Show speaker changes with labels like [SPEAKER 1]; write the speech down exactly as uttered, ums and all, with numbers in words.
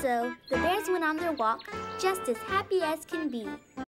[SPEAKER 1] So, the bears went on their walk just as happy as can be.